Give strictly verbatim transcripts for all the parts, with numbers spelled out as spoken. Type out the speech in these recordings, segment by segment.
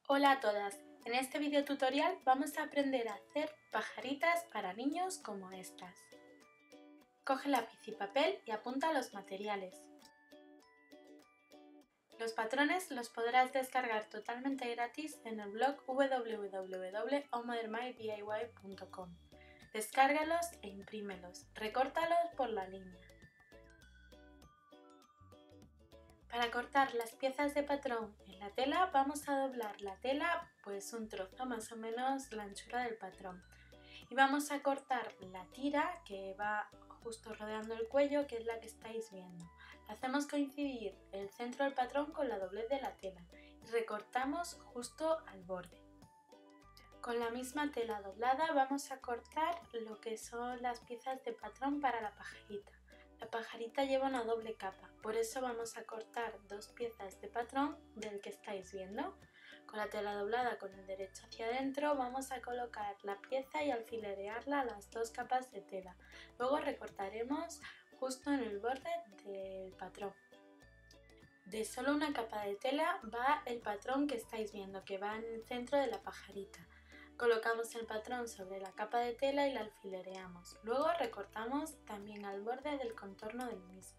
Hola a todas, en este video tutorial vamos a aprender a hacer pajaritas para niños como estas. Coge lápiz y papel y apunta los materiales. Los patrones los podrás descargar totalmente gratis en el blog w w w punto o modern d i y punto com. Descárgalos e imprímelos, recórtalos por la línea. Para cortar las piezas de patrón en la tela vamos a doblar la tela pues un trozo, más o menos la anchura del patrón. Y vamos a cortar la tira que va justo rodeando el cuello, que es la que estáis viendo. Hacemos coincidir el centro del patrón con la doblez de la tela y recortamos justo al borde. Con la misma tela doblada vamos a cortar lo que son las piezas de patrón para la pajarita. La pajarita lleva una doble capa, por eso vamos a cortar dos piezas de patrón del que estáis viendo. Con la tela doblada con el derecho hacia adentro vamos a colocar la pieza y alfilerearla a las dos capas de tela. Luego recortaremos justo en el borde del patrón. De solo una capa de tela va el patrón que estáis viendo, que va en el centro de la pajarita. Colocamos el patrón sobre la capa de tela y la alfilereamos. Luego recortamos también al borde del contorno del mismo.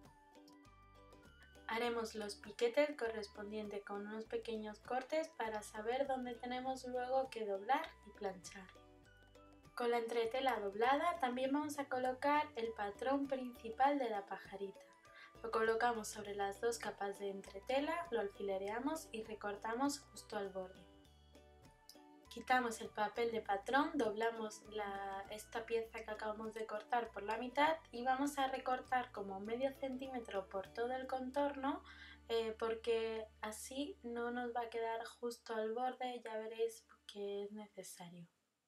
Haremos los piquetes correspondientes con unos pequeños cortes para saber dónde tenemos luego que doblar y planchar. Con la entretela doblada también vamos a colocar el patrón principal de la pajarita. Lo colocamos sobre las dos capas de entretela, lo alfilereamos y recortamos justo al borde. Quitamos el papel de patrón, doblamos la, esta pieza que acabamos de cortar por la mitad y vamos a recortar como medio centímetro por todo el contorno eh, porque así no nos va a quedar justo al borde, ya veréis que es necesario.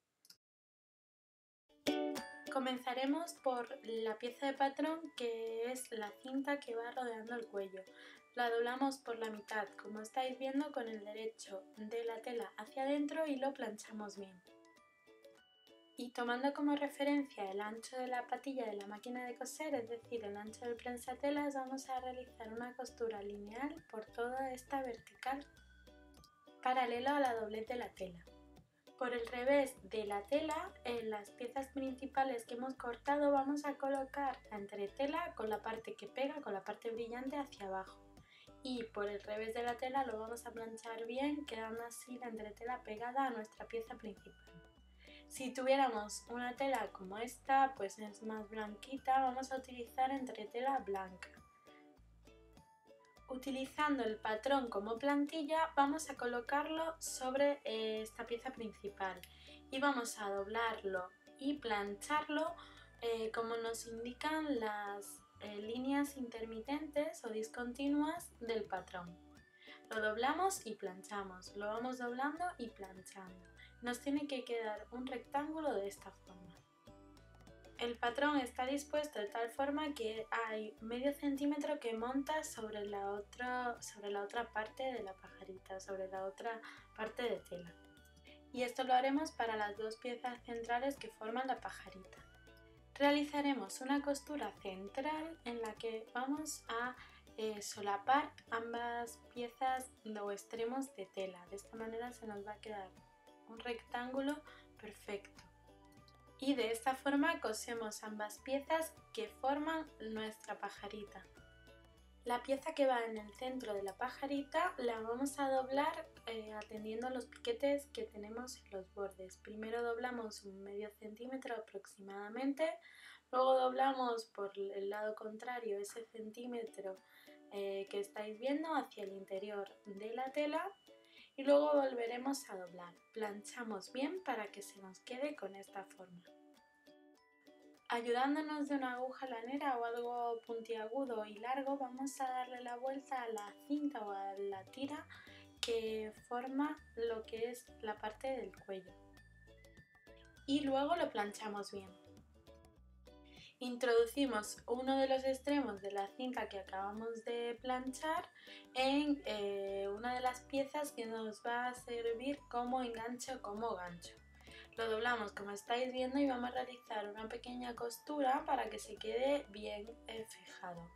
Comenzaremos por la pieza de patrón, que es la cinta que va rodeando el cuello. La doblamos por la mitad, como estáis viendo, con el derecho de la tela hacia adentro y lo planchamos bien. Y tomando como referencia el ancho de la patilla de la máquina de coser, es decir, el ancho del prensatelas, vamos a realizar una costura lineal por toda esta vertical, paralelo a la doblez de la tela. Por el revés de la tela, en las piezas principales que hemos cortado vamos a colocar la entretela con la parte que pega, con la parte brillante hacia abajo. Y por el revés de la tela lo vamos a planchar bien, quedando así la entretela pegada a nuestra pieza principal. Si tuviéramos una tela como esta, pues es más blanquita, vamos a utilizar entretela blanca. Utilizando el patrón como plantilla vamos a colocarlo sobre esta pieza principal y vamos a doblarlo y plancharlo eh, como nos indican las eh, líneas intermitentes o discontinuas del patrón. Lo doblamos y planchamos, lo vamos doblando y planchando. Nos tiene que quedar un rectángulo de esta forma. El patrón está dispuesto de tal forma que hay medio centímetro que monta sobre la otra, sobre la otra parte de la pajarita, sobre la otra parte de tela. Y esto lo haremos para las dos piezas centrales que forman la pajarita. Realizaremos una costura central en la que vamos a eh, solapar ambas piezas o extremos de tela. De esta manera se nos va a quedar un rectángulo perfecto. Y de esta forma cosemos ambas piezas que forman nuestra pajarita. La pieza que va en el centro de la pajarita la vamos a doblar eh, atendiendo a los piquetes que tenemos en los bordes. Primero doblamos un medio centímetro aproximadamente, luego doblamos por el lado contrario ese centímetro eh, que estáis viendo hacia el interior de la tela y luego volveremos a doblar. Planchamos bien para que se nos quede con esta forma. Ayudándonos de una aguja lanera o algo puntiagudo y largo, vamos a darle la vuelta a la cinta o a la tira que forma lo que es la parte del cuello. Y luego lo planchamos bien. Introducimos uno de los extremos de la cinta que acabamos de planchar en eh, una de las piezas que nos va a servir como enganche o como gancho. Lo doblamos como estáis viendo y vamos a realizar una pequeña costura para que se quede bien eh, fijado.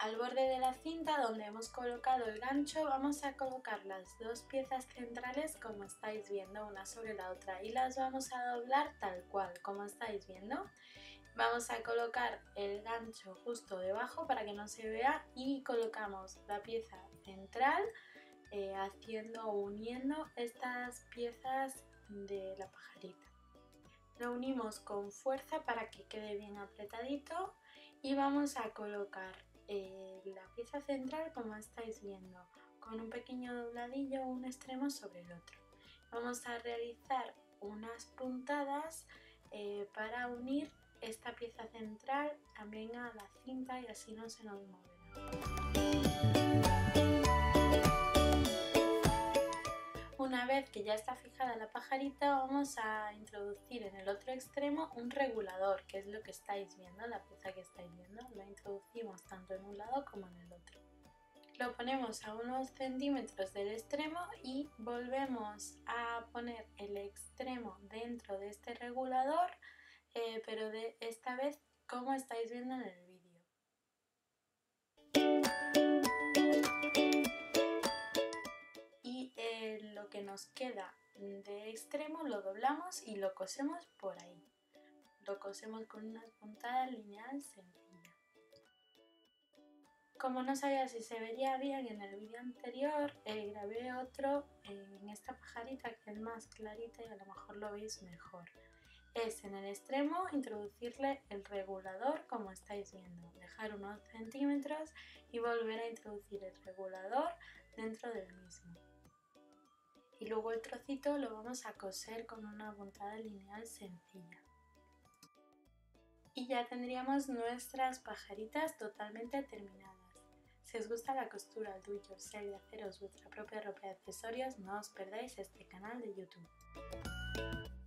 Al borde de la cinta donde hemos colocado el gancho vamos a colocar las dos piezas centrales como estáis viendo, una sobre la otra, y las vamos a doblar tal cual como estáis viendo. Vamos a colocar el gancho justo debajo para que no se vea y colocamos la pieza central eh, haciendo o uniendo estas piezas de la pajarita. Lo unimos con fuerza para que quede bien apretadito y vamos a colocar eh, la pieza central como estáis viendo, con un pequeño dobladillo un extremo sobre el otro. Vamos a realizar unas puntadas eh, para unir esta pieza central también a la cinta y así no se nos moverá. Una vez que ya está fijada la pajarita, vamos a introducir en el otro extremo un regulador, que es lo que estáis viendo, la pieza que estáis viendo. Lo introducimos tanto en un lado como en el otro. Lo ponemos a unos centímetros del extremo y volvemos a poner el extremo dentro de este regulador, eh, pero de esta vez como estáis viendo en el vídeo. Y eh, lo que nos queda de extremo lo doblamos y lo cosemos por ahí. Lo cosemos con una puntada lineal sencilla. Como no sabía si se vería bien en el vídeo anterior, eh, grabé otro eh, en esta pajarita que es más clarita y a lo mejor lo veis mejor. Es en el extremo introducirle el regulador como estáis viendo, dejar unos centímetros y volver a introducir el regulador dentro del mismo. Y luego el trocito lo vamos a coser con una puntada lineal sencilla. Y ya tendríamos nuestras pajaritas totalmente terminadas. Si os gusta la costura, el do it yourself y haceros vuestra propia ropa de accesorios, no os perdáis este canal de YouTube.